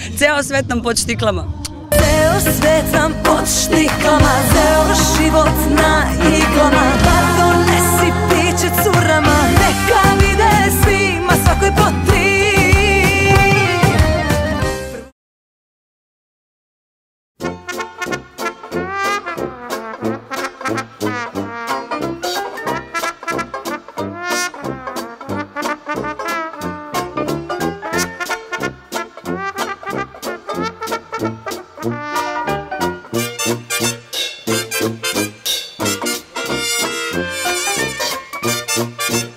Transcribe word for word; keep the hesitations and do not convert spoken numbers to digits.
Ceo svet nam pod štiklama. Ceo svet nam pod štiklama, ceo život na iglama. Pa donesi piće curama, neka vide svima, svakoj po tri. Thank you.